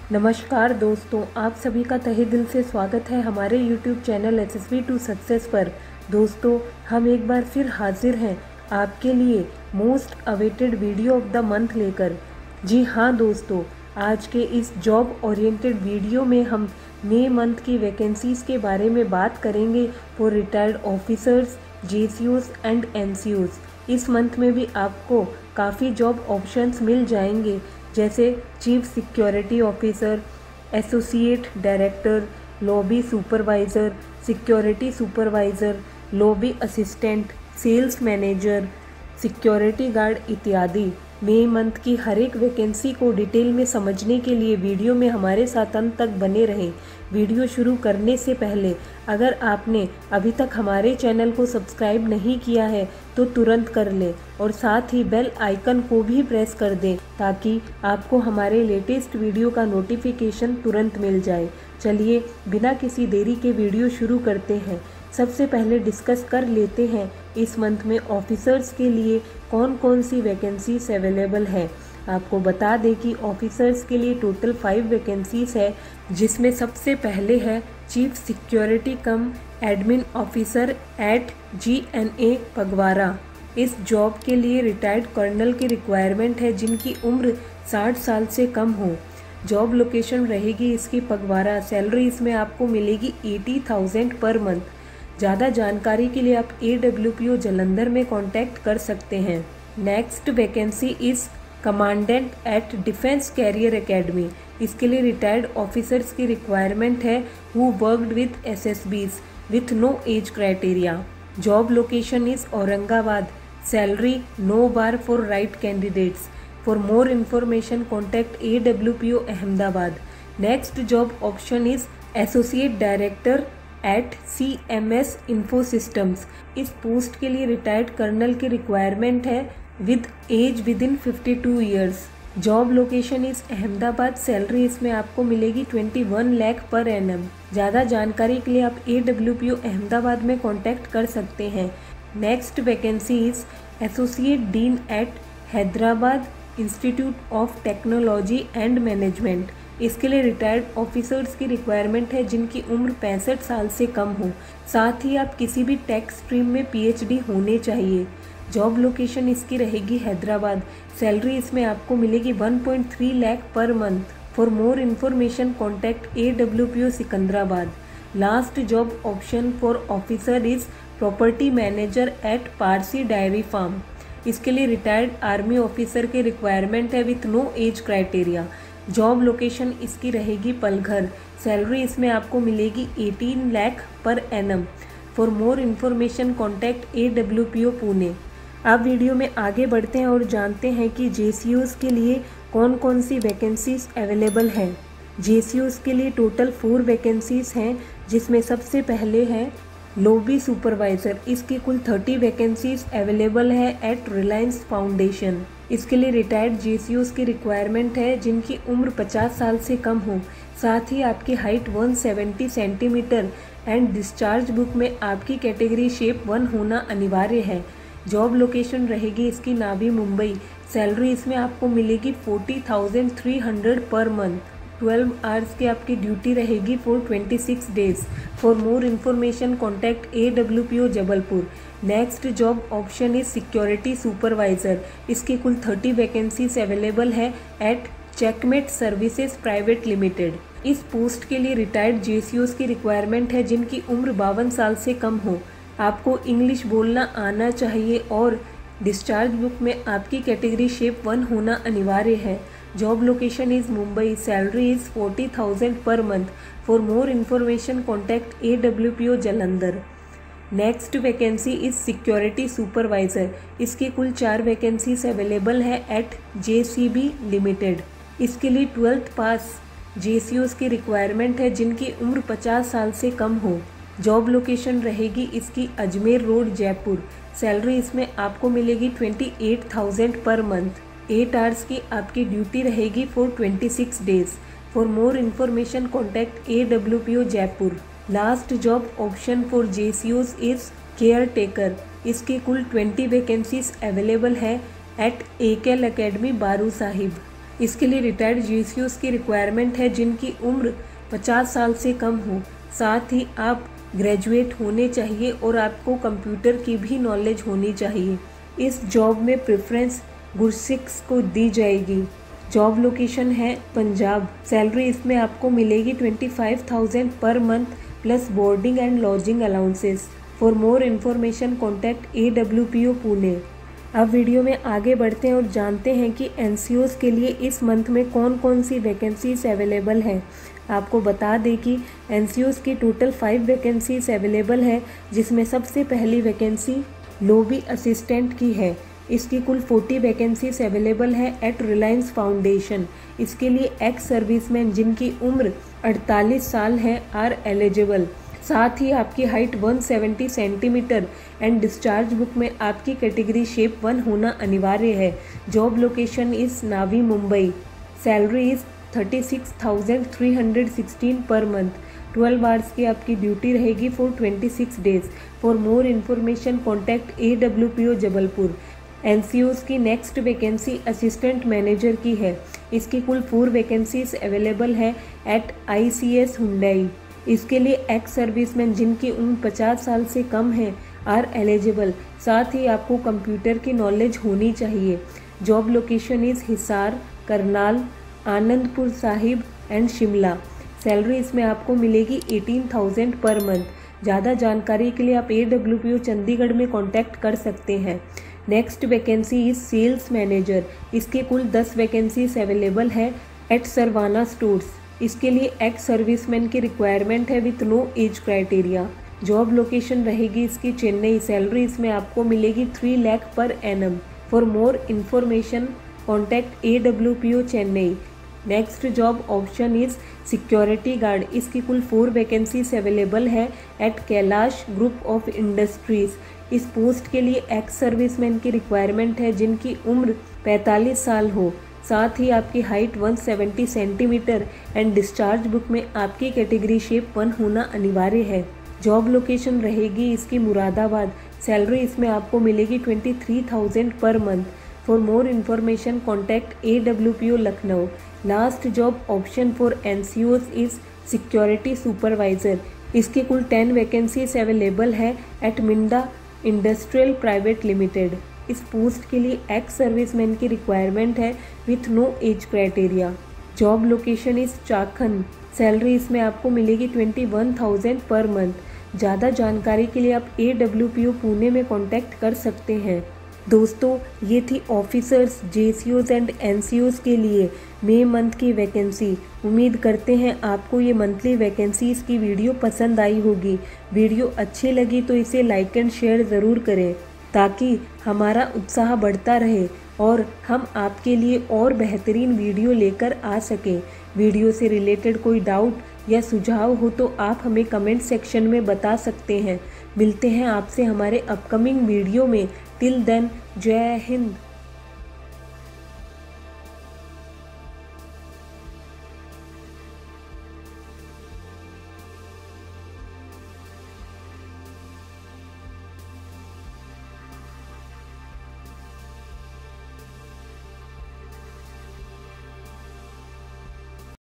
नमस्कार दोस्तों, आप सभी का तहे दिल से स्वागत है हमारे YouTube channel SSB to success पर। दोस्तों, हम एक बार फिर हाजिर हैं आपके लिए most awaited video of the month लेकर। जी हाँ दोस्तों, आज के इस जॉब ओरिएंटेड वीडियो में हम मई मंथ की वैकेंसीज़ के बारे में बात करेंगे for retired officers, JCOs and NCOs। इस मंथ में भी आपको काफ़ी जॉब ऑप्शंस मिल जाएंगे, जैसे chief security officer, associate director, lobby supervisor, security supervisor, lobby assistant, sales manager, security guard इत्यादि। मई मंथ की हर एक वैकेंसी को डिटेल में समझने के लिए वीडियो में हमारे साथ अंत तक बने रहें। वीडियो शुरू करने से पहले अगर आपने अभी तक हमारे चैनल को सब्सक्राइब नहीं किया है तो तुरंत कर लें और साथ ही बेल आइकन को भी प्रेस कर दें ताकि आपको हमारे लेटेस्ट वीडियो का नोटिफिकेशन तुरंत मिल जाए। चलिए बिना किसी देरी के वीडियो शुरू करते हैं। सबसे पहले डिस्कस कर लेते हैं इस मंथ में ऑफिसर्स के लिए कौन कौन सी वैकेंसीज अवेलेबल है। आपको बता दें कि ऑफिसर्स के लिए टोटल 5 वैकेंसीज है, जिसमें सबसे पहले है chief security cum admin officer at GNA Phagwara. इस जॉब के लिए रिटायर्ड कर्नल की रिक्वायरमेंट है जिनकी उम्र 60 साल से कम हो। जॉब लोकेशन रहेगी इसकी पगवारा। सैलरी इसमें आपको मिलेगी 80,000 पर मंथ। ज़्यादा जानकारी के लिए आप AWPO जलंधर में कांटेक्ट कर सकते हैं। Next vacancy is commandant at defence career academy. इसके लिए रिटायर्ड ऑफिसर्स की रिक्वायरमेंट है who worked with SSBs with no age criteria. Job location is Aurangabad. Salary no bar for right candidates. For more information contact AWPO Ahmedabad. Next job option is associate director at CMS info systems. इस post के लिए retired colonel की requirement है with age within 52 years. Job location is Ahmedabad. Salary इसमें आपको मिलेगी 21 lakh per annum. ज़्यादा जानकारी के लिए आप AWPO अहमदाबाद में कांटेक्ट कर सकते हैं। Next vacancy is associate dean at Hyderabad institute of technology and management. इसके लिए रिटायर्ड ऑफिसर्स की रिक्वायरमेंट है जिनकी उम्र 65 साल से कम हो। साथ ही आप किसी भी टेक स्ट्रीम में PhD होने चाहिए। जॉब लोकेशन इसकी रहेगी हैदराबाद। सैलरी इसमें आपको मिलेगी 1.3 lakh per month. For more information contact AWPO Secunderabad. Last job option for officer is property manager at Parsi dairy farm. इसके लिए रिटायर्ड आर्मी ऑफिसर की रिक्वायरमेंट है with no age criteria. Job location इसकी रहेगी पलघर। सैलरी इसमें आपको मिलेगी 18 lakh per annum. For more information contact AWPO Pune. अब वीडियो में आगे बढ़ते हैं और जानते हैं कि JCOs के लिए कौन कौन सी वैकेंसीज अवेलेबल हैं। JCOs के लिए टोटल 4 वैकेंसीज हैं, जिसमें सबसे पहले है लॉबी सुपरवाइज़र। इसकी कुल 30 वैकेंसीज अवेलेबल है एट रिलायंस फाउंडेशन। इसके लिए रिटायर्ड JCOs की रिक्वायरमेंट है जिनकी उम्र 50 साल से कम हो। साथ ही आपकी height 170 centimetre and discharge book में आपकी कैटेगरी शेप 1 होना अनिवार्य है। जॉब लोकेशन रहेगी इसकी नाभी मुंबई। सैलरी इसमें आपको मिलेगी 40,300 पर मंथ। 12 आवर्स की आपकी ड्यूटी रहेगी for 26 days. For more information contact AWPO Jabalpur. Next job option is security supervisor. इसकी कुल 30 वैकेंसीज अवेलेबल है at checkmate services private limited. इस पोस्ट के लिए रिटायर्ड JCOs की रिक्वायरमेंट है जिनकी उम्र 52 साल से कम हो। आपको इंग्लिश बोलना आना चाहिए और डिस्चार्ज बुक में आपकी कैटेगरी शेप 1 होना अनिवार्य है। Job location is Mumbai. Salary is 40,000 per month. For more information contact AWPO Jalandhar. Next vacancy is security supervisor. इसकी कुल 4 वैकेंसीज अवेलेबल है एट JCB लिमिटेड। इसके लिए 12th पास JCOs की रिक्वायरमेंट है जिनकी उम्र 50 साल से कम हो। जॉब लोकेशन रहेगी इसकी अजमेर रोड जयपुर। सैलरी इसमें आपको मिलेगी 28,000 पर मंथ। 8 आवर्स की आपकी ड्यूटी रहेगी for 26 days. For more information contact AWPO Jaipur. Last job option for JCOs is caretaker. इसकी कुल 20 वैकेंसीज अवेलेबल है at AKL academy Baru Sahib. इसके लिए रिटायर्ड GCUs की रिक्वायरमेंट है जिनकी उम्र 50 साल से कम हो। साथ ही आप ग्रेजुएट होने चाहिए और आपको कंप्यूटर की भी नॉलेज होनी चाहिए। इस जॉब में प्रेफरेंस गुरसिक्स को दी जाएगी। जॉब लोकेशन है पंजाब। सैलरी इसमें आपको मिलेगी 25,000 per month plus boarding and lodging allowances. For more information contact AWPO Pune. अब वीडियो में आगे बढ़ते हैं और जानते हैं कि NCOs के लिए इस मंथ में कौन कौन सी वैकेंसीज अवेलेबल है। आपको बता दें कि NCOs की टोटल 5 वैकेंसीज अवेलेबल है, जिसमें सबसे पहली वैकेंसी लॉबी असिस्टेंट की है। इसकी कुल 40 वैकेंसीज अवेलेबल है एट रिलायंस फाउंडेशन। इसके लिए एक्स सर्विसमैन जिनकी उम्र 48 साल है आर एलिजिबल। साथ ही आपकी height 170 centimetre and discharge book में आपकी कैटेगरी शेप 1 होना अनिवार्य है। Job location is Navi Mumbai. Salary is 36,316 per month. 12 hours की आपकी ड्यूटी रहेगी for 26 days. For more information contact AWPO Jabalpur. NCOs की नेक्स्ट वैकेंसी असिस्टेंट मैनेजर की है। इसकी कुल 4 वैकेंसीज अवेलेबल है एट ICS हुंडई। इसके लिए एक्स सर्विसमैन जिनकी उम्र 50 साल से कम है आर एलिजिबल। साथ ही आपको कंप्यूटर की नॉलेज होनी चाहिए। Job location is Hisar, Karnal, Anandpur Sahib and Shimla. Salary इसमें आपको मिलेगी 18,000 पर मंथ। ज़्यादा जानकारी के लिए आप AWPO चंडीगढ़ में कॉन्टैक्ट कर सकते हैं। Next vacancy is sales manager. इसके कुल 10 वैकेंसीज अवेलेबल है एट सरवाना स्टोर्स। इसके लिए एक्स सर्विसमैन की रिक्वायरमेंट है with no age criteria. Job location रहेगी इसकी चेन्नई। सैलरी इसमें आपको मिलेगी 3 lakh per annum. For more information contact AWPO Chennai. Next job option is security guard. इसकी कुल 4 वैकेंसीज अवेलेबल है एट कैलाश ग्रुप ऑफ इंडस्ट्रीज। इस पोस्ट के लिए एक्स सर्विसमैन की रिक्वायरमेंट है जिनकी उम्र 45 साल हो। साथ ही आपकी height 170 centimetre and discharge book में आपकी कैटेगरी शेप 1 होना अनिवार्य है। जॉब लोकेशन रहेगी इसकी मुरादाबाद। सैलरी इसमें आपको मिलेगी 23,000 per month. For more information contact AWPO Lucknow. Last job option for NCOs is security supervisor. इसके कुल 10 वैकेंसीज अवेलेबल है एट मिंडा इंडस्ट्रियल प्राइवेट लिमिटेड। इस पोस्ट के लिए एक्स सर्विसमैन की रिक्वायरमेंट है with no age criteria. Job location is Chakan. Salary इसमें आपको मिलेगी 21,000 पर मंथ। ज़्यादा जानकारी के लिए आप AWPO पुणे में कॉन्टैक्ट कर सकते हैं। दोस्तों, ये थी ऑफिसर्स, JCOs एंड NCOs के लिए मई मंथ की वैकेंसी। उम्मीद करते हैं आपको ये मंथली वैकेंसीज़ की वीडियो पसंद आई होगी। वीडियो अच्छी लगी तो इसे लाइक एंड शेयर ज़रूर करें ताकि हमारा उत्साह बढ़ता रहे और हम आपके लिए और बेहतरीन वीडियो लेकर आ सकें। वीडियो से रिलेटेड कोई डाउट या सुझाव हो तो आप हमें कमेंट सेक्शन में बता सकते हैं। मिलते हैं आपसे हमारे अपकमिंग वीडियो में। टिल देन, जय हिंद।